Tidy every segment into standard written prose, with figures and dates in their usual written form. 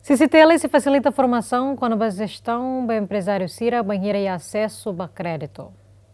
CCTL se facilita a formação quando a gestão do empresário Cira banheira e acesso a crédito.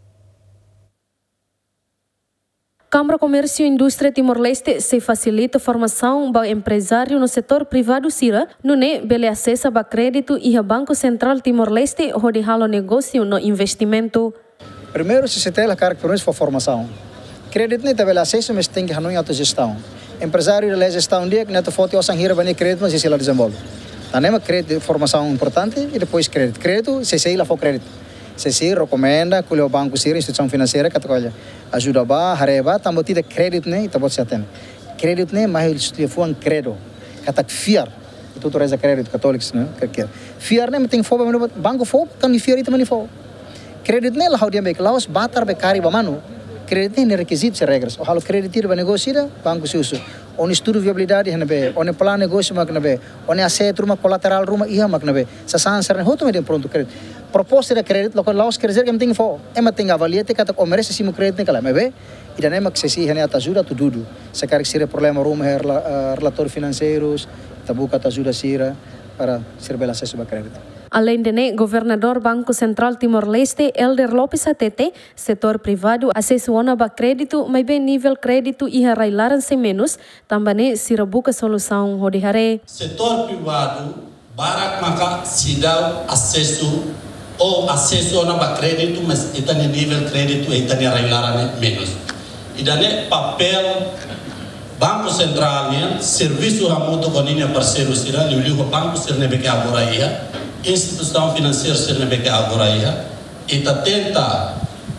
Câmara Comércio e Indústria Timor-Leste se facilita a formação do empresário no setor privado Cira, no bele acesso a crédito e o Banco Central Timor-Leste onde halo negócio no investimento. Primeiro, se tem a característica for formação. Crédito não tem acesso, mas tem que haver autogestão. Empresário da gestão dia que não tem foto ou sangueira para crédito, mas isso ela desenvolve. Então, crédito formação importante e depois crédito. Crédito, se sei lá for crédito. Se recomenda que o banco Cira, instituição financeira, que ajuda a hareba, também tira crédito né, e também se atende. Crédito né, mas ele foi um credo, que tá fiar. Tudo reza crédito católicos, né? Fiar né, mas tem fogo, banco fogo, tem fiar e também fogo. Crédito né, lá o dia bem, lá os batar becari bamano. Crédito né, requisitos e regras. O halo crédito para negócio, banco se usa. Onde estudo viabilidade, onde plano negócio, onde asset rumah, colateral rumah, ia sa sansar né, hoto medem pronto crédito. Proposta de crédito, lá os quer dizer que tem fo, tem avalia, tem que merece sim o crédito né, cala, mas e daí que se né, ajuda tudo. Se quer que seja problema rumah, relatórios financeiros, tabuca ajuda Cira para ser bem acesso a crédito. Além de governador Banco Central Timor-Leste, Elder Lopes Atete, setor privado acesso a crédito, mas bem nível crédito e arrailaram sem menos, também se busca solução onde hare. Setor privado, barak maka sidau acesso ou acesso a crédito, mas está no nível crédito e está no arrailaram menos. E daí papel Banco Central, serviço a muito com linha parceiro Cira, o Banco Central que agora ia, instituição financeira que agora ia, e tenta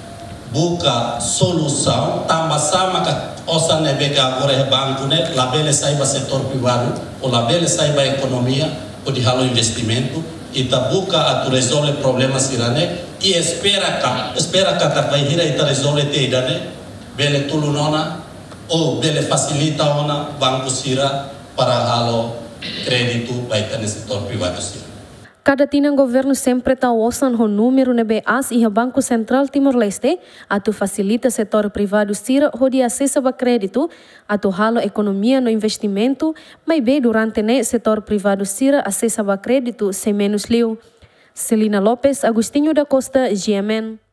buscar solução, também sama que osa que agora é banco né, labele saiba setor privado, ou labele saiba economia, ou de halo investimento, e busca a resolver problemas Cira né, e espera que vai ir e resolver teida né, bele tulu nona ou bele facilita ona banco Cira para halo crédito vai ter no setor privado Cira. Cada tinang governo sempre está usando o número de BAs e o Banco Central Timor-Leste a facilita setor privado Cira onde acesso a crédito, a halo economia no investimento, mas bem durante o setor privado Cira acesso a crédito sem menos liu. Celina Lopes, Agostinho da Costa, GMN.